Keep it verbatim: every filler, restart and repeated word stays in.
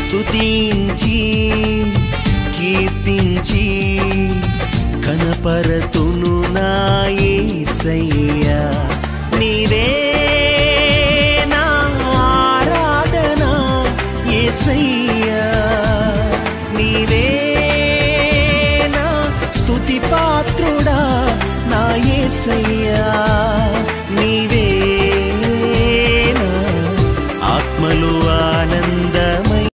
స్తుతించి కీర్తించి కనపరతును నా యేసయ్యా నీవే నా ఆరాధన యేసయ్యా నీవే నా స్తుతి పాత్రుడా నా యేసయ్యా